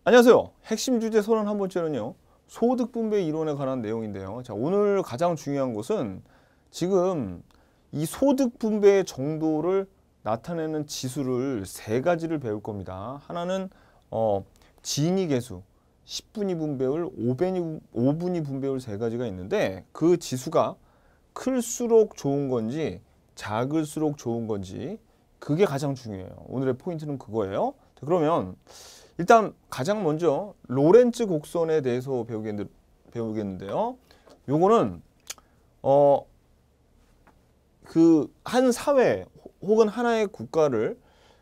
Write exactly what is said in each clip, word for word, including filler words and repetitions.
안녕하세요. 핵심 주제 서른한 번째는요. 소득 분배 이론에 관한 내용인데요. 자, 오늘 가장 중요한 것은 지금 이 소득 분배의 정도를 나타내는 지수를 세 가지를 배울 겁니다. 하나는 어, 진위 계수, 십 분위 분배율, 오 분위, 오 분위 분배율 세 가지가 있는데 그 지수가 클수록 좋은 건지 작을수록 좋은 건지 그게 가장 중요해요. 오늘의 포인트는 그거예요. 자, 그러면 일단 가장 먼저 로렌츠 곡선에 대해서 배우겠는데, 배우겠는데요. 요거는 어 그 한 사회 혹은 하나의 국가를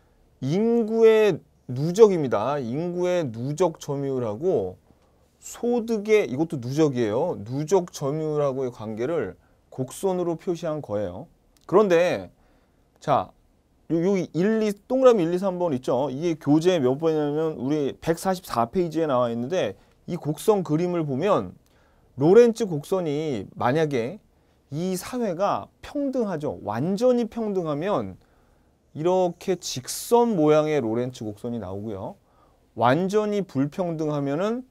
인구의 누적입니다. 인구의 누적 점유율하고 소득의 이것도 누적이에요. 누적 점유율하고의 관계를 곡선으로 표시한 거예요. 그런데 자, 요, 요 일, 이, 동그라미 일, 이, 삼 번 있죠. 이게 교재 몇 번이냐면 우리 백사십사 페이지에 나와 있는데 이 곡선 그림을 보면 로렌츠 곡선이 만약에 이 사회가 평등하죠. 완전히 평등하면 이렇게 직선 모양의 로렌츠 곡선이 나오고요. 완전히 불평등하면은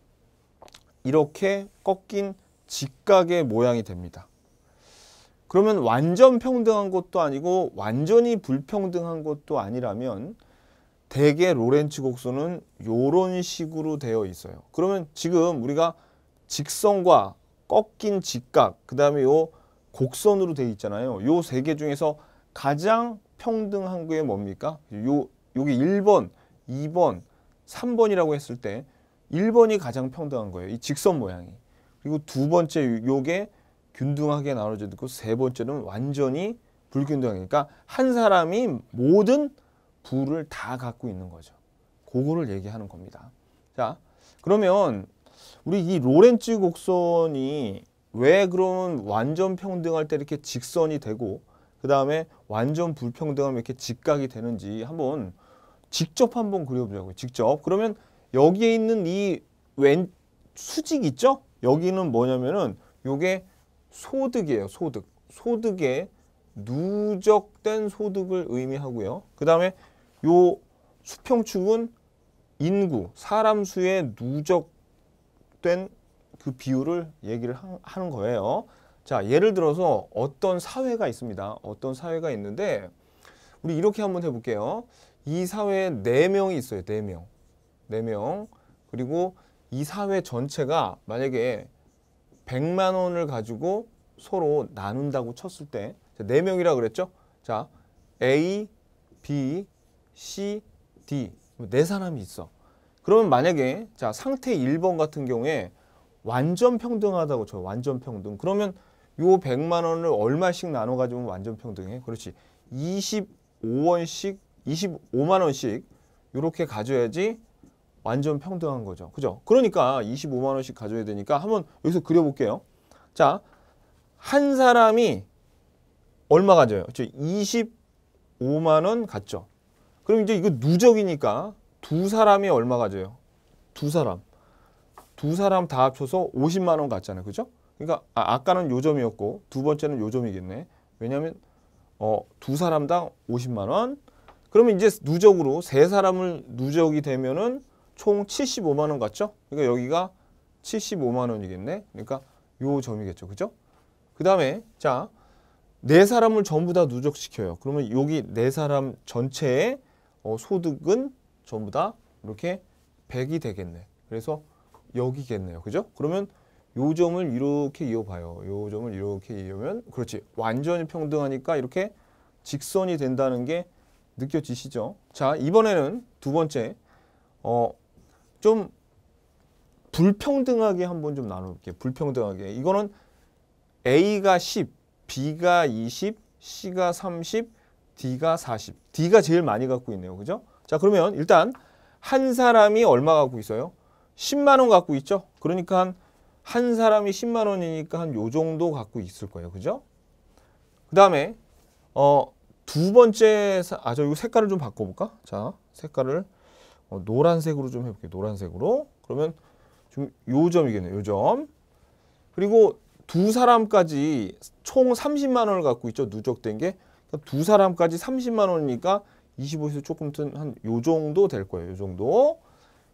이렇게 꺾인 직각의 모양이 됩니다. 그러면 완전 평등한 것도 아니고 완전히 불평등한 것도 아니라면 대개 로렌츠 곡선은 이런 식으로 되어 있어요. 그러면 지금 우리가 직선과 꺾인 직각, 그 다음에 요 곡선으로 되어 있잖아요. 요 세 개 중에서 가장 평등한 게 뭡니까? 요, 요게 일 번, 이 번, 삼 번이라고 했을 때 일 번이 가장 평등한 거예요. 이 직선 모양이. 그리고 두 번째 요게 균등하게 나눠져 있고 세 번째는 완전히 불균등하니까 한 사람이 모든 부를 다 갖고 있는 거죠. 그거를 얘기하는 겁니다. 자, 그러면 우리 이 로렌츠 곡선이 왜 그러면 완전 평등할 때 이렇게 직선이 되고 그 다음에 완전 불평등하면 이렇게 직각이 되는지 한번 직접 한번 그려보자고요. 직접. 그러면 여기에 있는 이 왼 수직 있죠? 여기는 뭐냐면은 요게 소득이에요. 소득. 소득의 누적된 소득을 의미하고요. 그 다음에 요 수평축은 인구, 사람 수의 누적된 그 비율을 얘기를 하는 거예요. 자, 예를 들어서 어떤 사회가 있습니다. 어떤 사회가 있는데 우리 이렇게 한번 해볼게요. 이 사회에 네 명이 있어요. 네 명. 네 명. 그리고 이 사회 전체가 만약에 백만 원을 가지고 서로 나눈다고 쳤을 때 네 명이라 그랬죠? 자, A, B, C, D 네 사람이 있어. 그러면 만약에 자 상태 일 번 같은 경우에 완전 평등하다고 쳐요. 완전 평등. 그러면 요 백만 원을 얼마씩 나눠 가지면 완전 평등해? 그렇지. 이십오 원씩, 이십오만 원씩 이렇게 가져야지 완전 평등한 거죠. 그죠? 그러니까 이십오만 원씩 가져야 되니까 한번 여기서 그려볼게요. 자, 한 사람이 얼마 가져요? 그렇죠? 이십오만 원 갔죠. 그럼 이제 이거 누적이니까 두 사람이 얼마 가져요? 두 사람. 두 사람 다 합쳐서 오십만 원 갔잖아요. 그죠? 그러니까 아, 아까는 요 점이었고 두 번째는 요 점이겠네. 왜냐하면 어, 두 사람당 오십만 원. 그러면 이제 누적으로 세 사람을 누적이 되면은 총 칠십오만 원 갔죠? 그러니까 여기가 칠십오만 원이겠네. 그러니까 요 점이겠죠. 그죠? 그 다음에 자, 네 사람을 전부 다 누적시켜요. 그러면 여기 네 사람 전체의 어, 소득은 전부 다 이렇게 백이 되겠네. 그래서 여기겠네요. 그죠? 그러면 요 점을 이렇게 이어봐요. 요 점을 이렇게 이으면 그렇지. 완전히 평등하니까 이렇게 직선이 된다는 게 느껴지시죠? 자, 이번에는 두 번째 어, 좀 불평등하게 한번 좀 나눠볼게요. 불평등하게. 이거는 A가 십, B가 이십, C가 삼십, D가 사십. D가 제일 많이 갖고 있네요. 그죠? 자, 그러면 일단 한 사람이 얼마 갖고 있어요? 십만 원 갖고 있죠? 그러니까 한, 한 사람이 십만 원이니까 한 요 정도 갖고 있을 거예요. 그죠? 그 다음에 어, 두 번째, 사, 아, 저 이거 색깔을 좀 바꿔볼까? 자, 색깔을 어, 노란색으로 좀 해볼게요. 노란색으로. 그러면 좀 요 점이겠네요. 요 점. 그리고 두 사람까지 총 삼십만 원을 갖고 있죠. 누적된 게. 두 사람까지 삼십만 원이니까 이십오에서 조금 한 요 정도 될 거예요. 요 정도.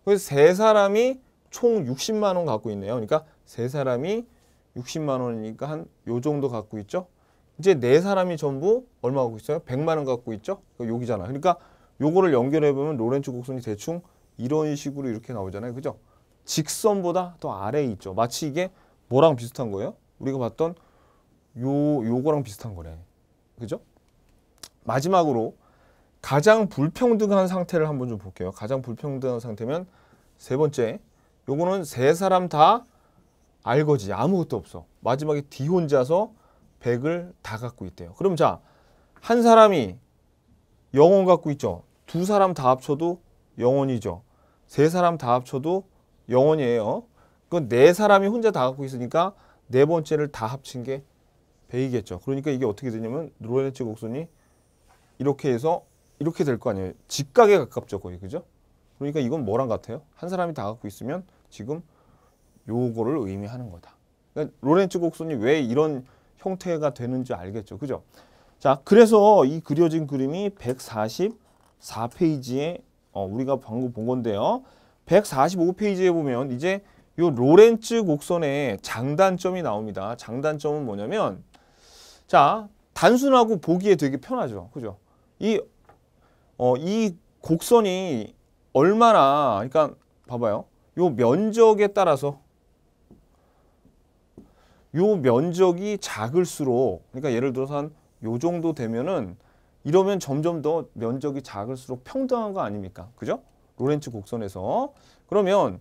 그래서 세 사람이 총 육십만 원 갖고 있네요. 그러니까 세 사람이 육십만 원이니까 한 요 정도 갖고 있죠. 이제 네 사람이 전부 얼마 갖고 있어요? 백만 원 갖고 있죠. 여기잖아. 그러니까 요거를 연결해 보면 로렌츠 곡선이 대충 이런 식으로 이렇게 나오잖아요. 그죠? 직선보다 더 아래에 있죠. 마치 이게 뭐랑 비슷한 거예요? 우리가 봤던 요 요거랑 비슷한 거네. 그죠? 마지막으로 가장 불평등한 상태를 한번 좀 볼게요. 가장 불평등한 상태면 세 번째, 요거는 세 사람 다 알거지. 아무것도 없어. 마지막에 D 혼자서 백을 다 갖고 있대요. 그럼 자, 한 사람이 영원 갖고 있죠. 두 사람 다 합쳐도 영원이죠. 세 사람 다 합쳐도 영원이에요. 그건 네 사람이 혼자 다 갖고 있으니까 네 번째를 다 합친 게 백이겠죠. 그러니까 이게 어떻게 되냐면 로렌츠 곡선이 이렇게 해서 이렇게 될 거 아니에요. 직각에 가깝죠, 거의. 그죠? 그러니까 이건 뭐랑 같아요? 한 사람이 다 갖고 있으면 지금 요거를 의미하는 거다. 그러니까 로렌츠 곡선이 왜 이런 형태가 되는지 알겠죠. 그죠? 자, 그래서 이 그려진 그림이 백사십사 페이지에 어, 우리가 방금 본 건데요. 백사십오 페이지에 보면 이제 요 로렌츠 곡선의 장단점이 나옵니다. 장단점은 뭐냐면 자, 단순하고 보기에 되게 편하죠. 그죠? 이, 어, 이 곡선이 얼마나, 그러니까 봐봐요. 요 면적에 따라서 요 면적이 작을수록, 그러니까 예를 들어서 한 요 정도 되면은 이러면 점점 더 면적이 작을수록 평등한 거 아닙니까? 그죠? 로렌츠 곡선에서. 그러면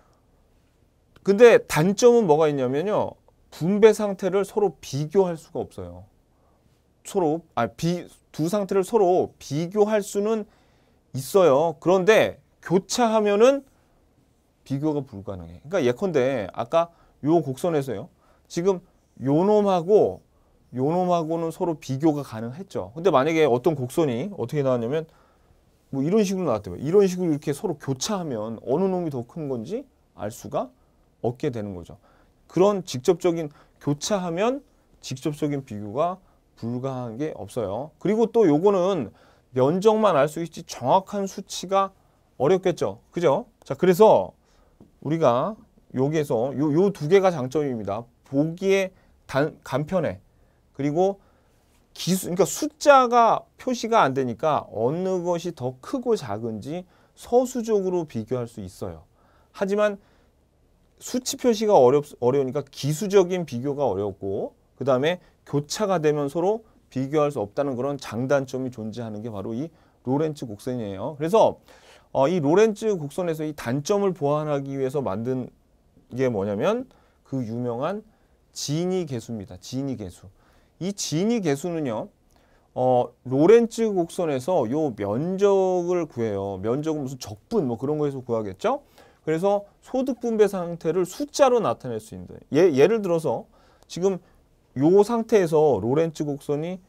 근데 단점은 뭐가 있냐면요. 분배 상태를 서로 비교할 수가 없어요. 서로 아, 비, 두 상태를 서로 비교할 수는 있어요. 그런데 교차하면은 비교가 불가능해. 그러니까 예컨대 아까 요 곡선에서요. 지금 요 놈하고 요 놈하고는 서로 비교가 가능했죠. 근데 만약에 어떤 곡선이 어떻게 나왔냐면 뭐 이런 식으로 나왔대요. 이런 식으로 이렇게 서로 교차하면 어느 놈이 더 큰 건지 알 수가 없게 되는 거죠. 그런 직접적인 교차하면 직접적인 비교가 불가한 게 없어요. 그리고 또 요거는 면적만 알 수 있지 정확한 수치가 어렵겠죠. 그죠? 자, 그래서 우리가 여기에서 요, 요 두 개가 장점입니다. 보기에 단, 간편해. 그리고 기수, 그러니까 숫자가 표시가 안 되니까 어느 것이 더 크고 작은지 서수적으로 비교할 수 있어요. 하지만 수치 표시가 어렵, 어려우니까 기수적인 비교가 어렵고 그 다음에 교차가 되면 서로 비교할 수 없다는 그런 장단점이 존재하는 게 바로 이 로렌츠 곡선이에요. 그래서 어, 이 로렌츠 곡선에서 이 단점을 보완하기 위해서 만든 게 뭐냐면 그 유명한 지니 계수입니다. 지니 계수. 이 지니 계수는요. 어, 로렌츠 곡선에서 요 면적을 구해요. 면적은 무슨 적분 뭐 그런 거에서 구하겠죠. 그래서 소득 분배 상태를 숫자로 나타낼 수 있는. 예, 예를 들어서 지금 요 상태에서 로렌츠 곡선이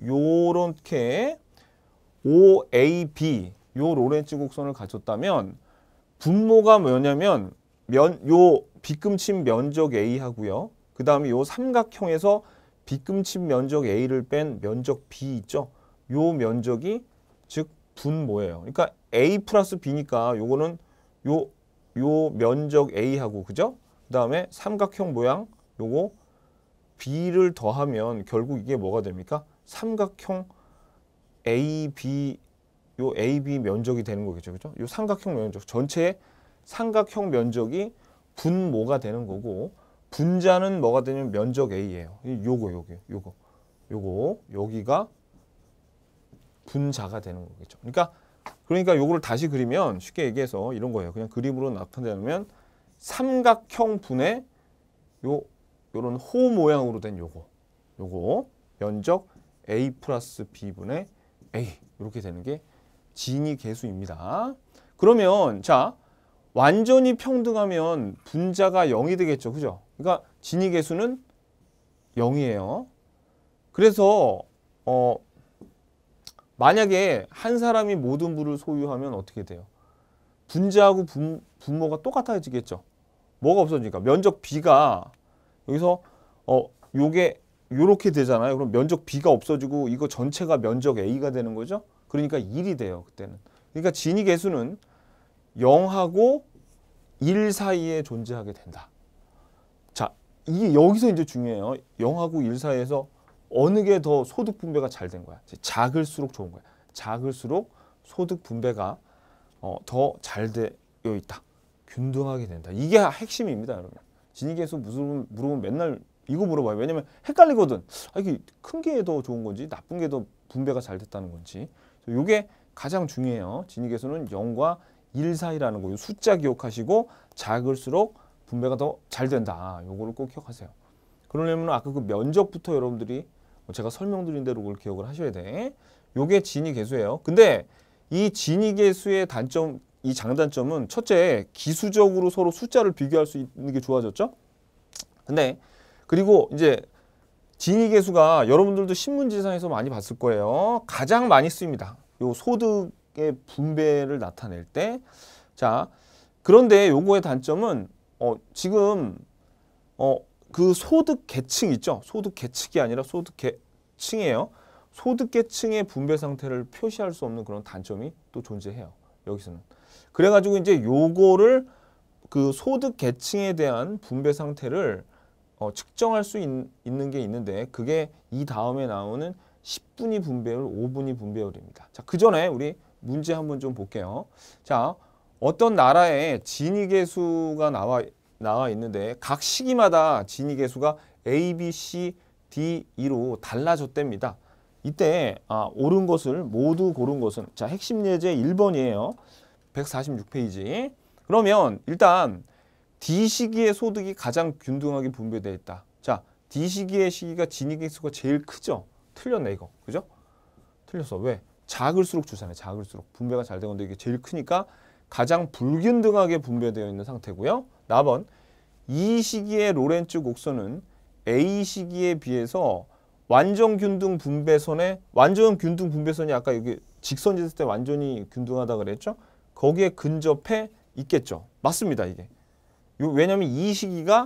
요렇게 오 에이 비 요 로렌츠 곡선을 가졌다면 분모가 뭐냐면 면, 요 빗금친 면적 A 하고요. 그 다음에 요 삼각형에서 빗금친 면적 A를 뺀 면적 B 있죠. 요 면적이 즉 분모예요. 그러니까 A 플러스 B니까 요거는 요, 요 면적 A하고 그죠? 그 다음에 삼각형 모양 요거 B를 더하면 결국 이게 뭐가 됩니까? 삼각형 에이 비 요 에이 비 면적이 되는 거겠죠. 그죠? 요 삼각형 면적 전체의 삼각형 면적이 분모가 되는 거고 분자는 뭐가 되냐면 면적 A예요. 요거 요거 요거 요거 여기가 분자가 되는 거겠죠. 그러니까 그러니까 요거를 다시 그리면 쉽게 얘기해서 이런 거예요. 그냥 그림으로 나타내면 삼각형 분의 요 요런 호 모양으로 된 요거 요거 면적 A 플러스 B분의 A 이렇게 되는 게 지니 계수입니다. 그러면 자 완전히 평등하면 분자가 영이 되겠죠. 그죠? 그러니까 지니 계수는 영이에요. 그래서 어 만약에 한 사람이 모든 부를 소유하면 어떻게 돼요? 분자하고 분, 분모가 똑같아지겠죠. 뭐가 없어지니까 면적 B가 여기서 어 요게 요렇게 되잖아요. 그럼 면적 B가 없어지고 이거 전체가 면적 A가 되는 거죠. 그러니까 일이 돼요. 그때는. 그러니까 지니 계수는 영하고 일 사이에 존재하게 된다. 자, 이게 여기서 이제 중요해요. 영하고 일 사이에서 어느 게 더 소득 분배가 잘 된 거야. 작을수록 좋은 거야. 작을수록 소득 분배가 어, 더 잘 되어 있다. 균등하게 된다. 이게 핵심입니다, 여러분. 진위계수 물으면, 물으면 맨날 이거 물어봐요. 왜냐면 헷갈리거든. 아, 이게 큰 게 더 좋은 건지 나쁜 게 더 분배가 잘 됐다는 건지. 이게 가장 중요해요. 진위계수는 영과 일 사이라는 거. 숫자 기억하시고 작을수록 분배가 더 잘 된다. 요거를 꼭 기억하세요. 그러려면 아까 그 면적부터 여러분들이 제가 설명드린 대로 그걸 기억을 하셔야 돼. 요게 진위계수예요. 근데 이 진위계수의 단점, 이 장단점은 첫째, 기수적으로 서로 숫자를 비교할 수 있는 게 좋아졌죠. 근데 그리고 이제 진위계수가 여러분들도 신문지상에서 많이 봤을 거예요. 가장 많이 쓰입니다. 요 소득의 분배를 나타낼 때. 자, 그런데 요거의 단점은 어, 지금 어, 그 소득 계층 있죠. 소득 계층이 아니라 소득 계층이에요. 소득 계층의 분배 상태를 표시할 수 없는 그런 단점이 또 존재해요. 여기서는. 그래가지고 이제 요거를 그 소득 계층에 대한 분배 상태를 어, 측정할 수 있, 있는 게 있는데 그게 이 다음에 나오는 십 분위 분배율, 오 분위 분배율입니다. 자, 그 전에 우리 문제 한번 좀 볼게요. 자, 어떤 나라에 진위계수가 나와 나와 있는데 각 시기마다 진위계수가 A, B, C, D, E로 달라졌답니다. 이때 아, 옳은 것을 모두 고른 것은 자, 핵심 예제 일 번이에요. 백사십육 페이지. 그러면 일단 D 시기의 소득이 가장 균등하게 분배되어 있다. 자, D 시기의 시기가 진위계수가 제일 크죠? 틀렸네 이거. 그죠? 틀렸어. 왜? 작을수록 좋잖아요. 작을수록. 분배가 잘 되는데 이게 제일 크니까 가장 불균등하게 분배되어 있는 상태고요. 사 번. 이 시기의 로렌츠 곡선은 A 시기에 비해서 완전 균등 분배선에 완전 균등 분배선이 아까 여기 직선이 있을 때 완전히 균등하다 그랬죠? 거기에 근접해 있겠죠. 맞습니다, 이게. 요, 왜냐면 이 시기가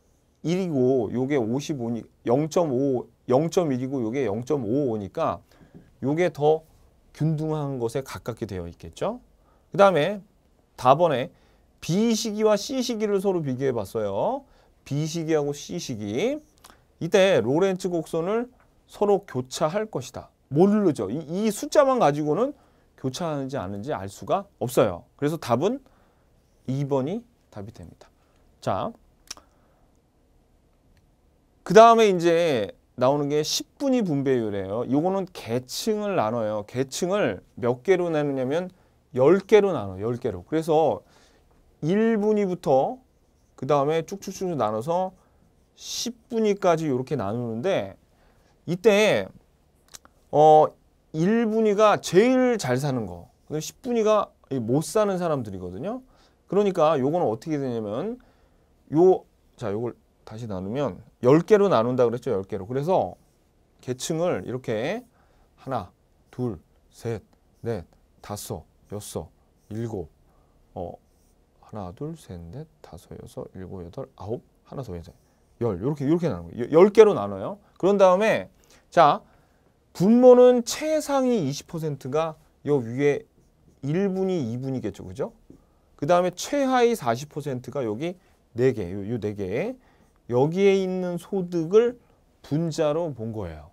일이고 요게 오십오니 영 점 오, 영 점 일이고 요게 영 점 오오니까 요게 더 균등한 것에 가깝게 되어 있겠죠. 그 다음에 다번에 B 시기와 C 시기를 서로 비교해 봤어요. B 시기하고 C 시기. 이때 로렌츠 곡선을 서로 교차할 것이다. 모르죠. 이, 이 숫자만 가지고는 교차하는지 아는지 알 수가 없어요. 그래서 답은 이 번이 답이 됩니다. 자, 그 다음에 이제 나오는 게 십 분위 분배율이에요. 이거는 계층을 나눠요. 계층을 몇 개로 나누냐면 열 개로 나눠요. 열 개로. 그래서 일 분위부터 그 다음에 쭉쭉쭉 나눠서 십 분위까지 이렇게 나누는데 이때 어 일 분위가 제일 잘 사는 거. 십 분위가 못 사는 사람들이거든요. 그러니까 요거는 어떻게 되냐면 요 자, 요걸 다시 나누면 열 개로 나눈다 그랬죠. 열 개로. 그래서 계층을 이렇게 하나, 둘, 셋, 넷, 다섯, 여섯, 일곱, 어, 하나, 둘, 셋, 넷, 다섯, 여섯, 일곱, 여덟, 아홉, 하나 더 해서 열. 이렇게 이렇게 나누는 거예요. 열 개로 나눠요. 그런 다음에 자, 분모는 최상위 이십 퍼센트가 요 위에 일 분위, 이 분위겠죠. 그죠? 그 다음에 최하위 사십 퍼센트가 여기 네 개, 요, 요 네 개. 여기에 있는 소득을 분자로 본 거예요.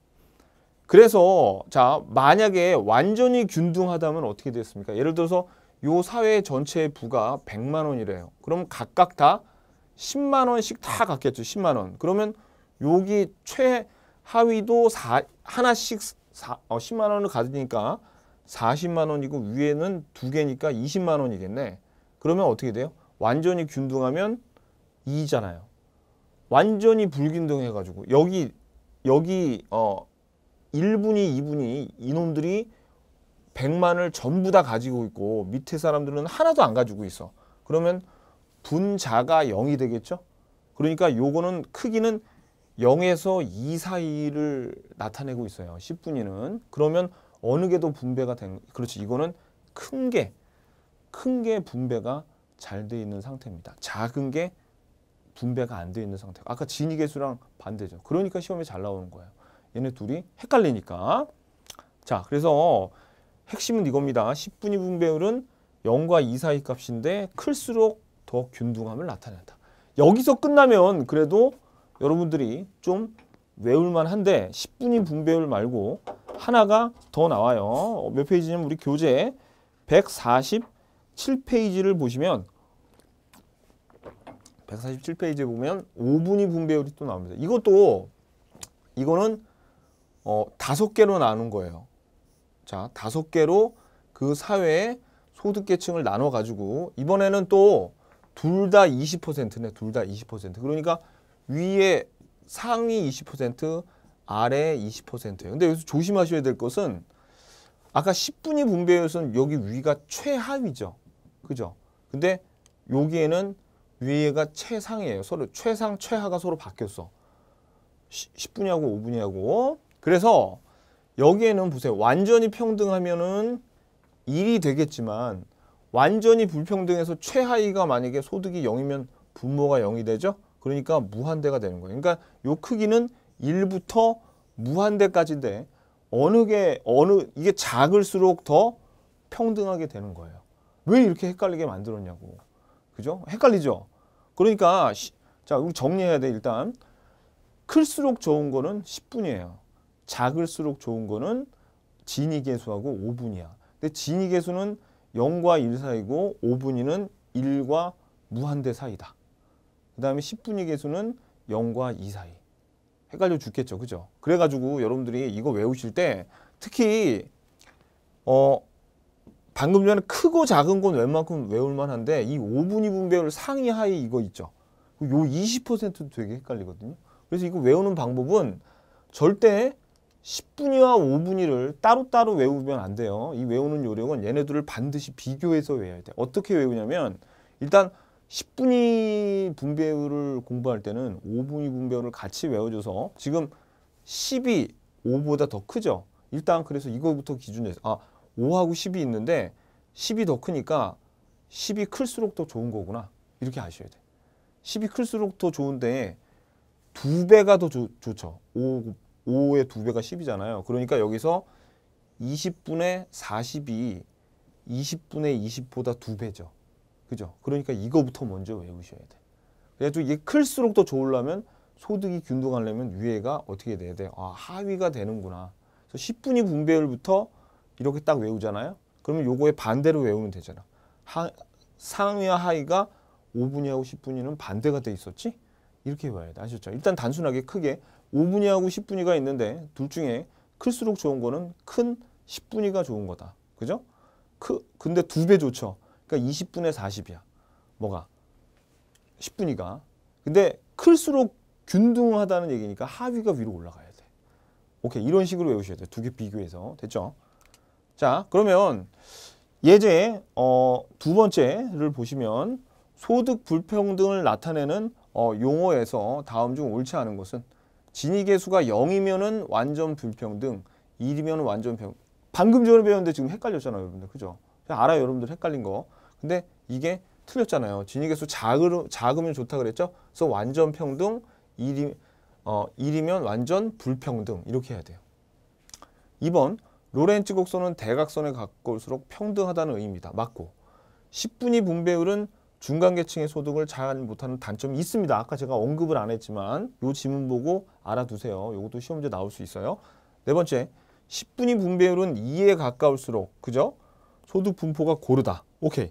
그래서 자, 만약에 완전히 균등하다면 어떻게 됐습니까? 예를 들어서 요 사회 전체의 부가 백만 원이래요. 그럼 각각 다 십만 원씩 다 갖겠죠. 십만 원. 그러면 여기 최하위도 사, 하나씩 사, 어, 십만 원을 가지니까 사십만 원이고 위에는 두 개니까 이십만 원이겠네. 그러면 어떻게 돼요? 완전히 균등하면 이잖아요. 완전히 불균등해가지고 여기 여기 어 일 분위, 이 분위 이놈들이 백만을 전부 다 가지고 있고 밑에 사람들은 하나도 안 가지고 있어. 그러면 분자가 영이 되겠죠? 그러니까 요거는 크기는 영에서 이 사이를 나타내고 있어요. 십 분위는. 그러면 어느 게 더 분배가 된, 그렇지. 이거는 큰 게, 큰 게 분배가 잘 돼 있는 상태입니다. 작은 게 분배가 안 돼 있는 상태. 아까 진위계수랑 반대죠. 그러니까 시험에 잘 나오는 거예요. 얘네 둘이 헷갈리니까. 자, 그래서 핵심은 이겁니다. 십 분위 분배율은 영과 이 사이 값인데 클수록 더 균등함을 나타낸다. 여기서 끝나면 그래도 여러분들이 좀 외울만 한데 십 분위 분배율 말고 하나가 더 나와요. 몇 페이지냐면 우리 교재 백사십칠 페이지를 보시면 백사십칠 페이지에 보면 오 분위 분배율이 또 나옵니다. 이것도 이거는 어, 다섯 개로 나눈 거예요. 자, 다섯 개로 그 사회의 소득계층을 나눠가지고 이번에는 또 둘 다 이십 퍼센트네. 둘 다 이십 퍼센트. 그러니까 위에 상위 이십 퍼센트, 아래 이십 퍼센트예요. 근데 여기서 조심하셔야 될 것은 아까 십 분위 분배율은 여기 위가 최하위죠. 그죠? 근데 여기에는 위에가 최상이에요. 서로 최상, 최하가 서로 바뀌었어. 십 분위하고 오 분위하고. 그래서 여기에는 보세요. 완전히 평등하면은 일이 되겠지만 완전히 불평등해서 최하위가 만약에 소득이 영이면 분모가 영이 되죠. 그러니까 무한대가 되는 거예요. 그러니까 요 크기는 일부터 무한대까지인데 어느 게 어느 이게 작을수록 더 평등하게 되는 거예요. 왜 이렇게 헷갈리게 만들었냐고. 그죠? 헷갈리죠? 그러니까 자, 우리 정리해야 돼. 일단 클수록 좋은 거는 십 분이에요. 작을수록 좋은 거는 진위계수하고 오 분이야. 근데 진위계수는 영과 일 사이고 오 분위는 일과 무한대 사이다. 그 다음에 십 분위 계수는 영과 이 사이. 헷갈려 죽겠죠. 그죠? 그래가지고 여러분들이 이거 외우실 때 특히 어 방금 전에 크고 작은 건 웬만큼 외울만 한데 이 오 분위 분배율 상위 하위 이거 있죠. 요 이십 퍼센트도 되게 헷갈리거든요. 그래서 이거 외우는 방법은 절대 십 분위와 오 분위를 따로따로 외우면 안 돼요. 이 외우는 요령은 얘네들을 반드시 비교해서 외워야 돼. 어떻게 외우냐면 일단 십 분위 분배율을 공부할 때는 오 분위 분배율을 같이 외워줘서 지금 십이 오보다 더 크죠. 일단 그래서 이거부터 기준에서 아 오하고 십이 있는데 십이 더 크니까 십이 클수록 더 좋은 거구나. 이렇게 아셔야 돼. 십이 클수록 더 좋은데 두 배가 더 조, 좋죠. 오, 오의 두 배가 십이잖아요. 그러니까 여기서 이십 분의 사십이 이십 분의 이십보다 두 배죠. 그죠? 그러니까 이거부터 먼저 외우셔야 돼. 그래서 이게 클수록 더 좋으려면 소득이 균등하려면 위에가 어떻게 돼야 돼? 아, 하위가 되는구나. 그래서 십 분위 분배율부터 이렇게 딱 외우잖아요. 그러면 요거의 반대로 외우면 되잖아. 하, 상위와 하위가 오 분위하고 십 분위는 반대가 돼 있었지? 이렇게 외워야 돼. 아셨죠? 일단 단순하게 크게 오 분위하고 십 분위가 있는데 둘 중에 클수록 좋은 거는 큰 십 분위가 좋은 거다. 그죠? 크, 근데 두 배 좋죠. 그러니까 이십 분의 사십이야. 뭐가? 십 분위가. 근데 클수록 균등하다는 얘기니까 하위가 위로 올라가야 돼. 오케이. 이런 식으로 외우셔야 돼. 두 개 비교해서. 됐죠? 자, 그러면 예제 어, 두 번째를 보시면 소득 불평등을 나타내는 어, 용어에서 다음 중 옳지 않은 것은 진위계수가 영이면은 완전 불평등, 일이면 완전 평. 방금 전에 배웠는데 지금 헷갈렸잖아요, 여러분들. 그죠? 알아요, 여러분들 헷갈린 거. 근데 이게 틀렸잖아요. 진위계수 작으, 작으면 좋다 그랬죠? 그래서 완전 평등, 일이, 어, 일이면 완전 불평등 이렇게 해야 돼요. 이 번 로렌츠 곡선은 대각선에 가까울수록 평등하다는 의미입니다. 맞고 십 분위 분배율은 중간계층의 소득을 잘 못하는 단점이 있습니다. 아까 제가 언급을 안 했지만 이 지문 보고 알아두세요. 이것도 시험 문제 나올 수 있어요. 네 번째, 십 분위 분배율은 이에 가까울수록 그죠? 소득 분포가 고르다. 오케이.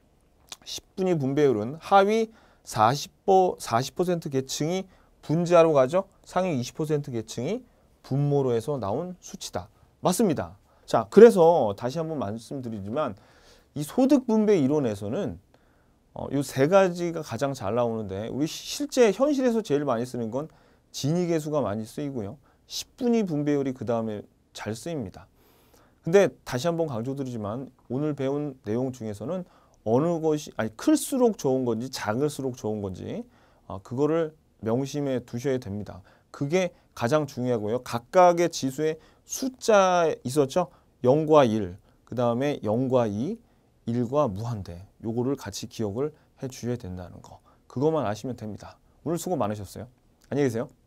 십 분위 분배율은 하위 사십 퍼센트 계층이 분자로 가죠. 상위 이십 퍼센트 계층이 분모로 해서 나온 수치다. 맞습니다. 자, 그래서 다시 한번 말씀드리지만 이 소득 분배 이론에서는 어, 이 세 가지가 가장 잘 나오는데 우리 실제 현실에서 제일 많이 쓰는 건 진위계수가 많이 쓰이고요. 십 분위 분배율이 그 다음에 잘 쓰입니다. 근데 다시 한번 강조드리지만 오늘 배운 내용 중에서는 어느 것이 아니 클수록 좋은 건지 작을수록 좋은 건지 어, 그거를 명심해 두셔야 됩니다. 그게 가장 중요하고요. 각각의 지수의 숫자 있었죠? 영과 일, 그 다음에 영과 이, 일과 무한대. 요거를 같이 기억을 해 주셔야 된다는 거. 그것만 아시면 됩니다. 오늘 수고 많으셨어요. 안녕히 계세요.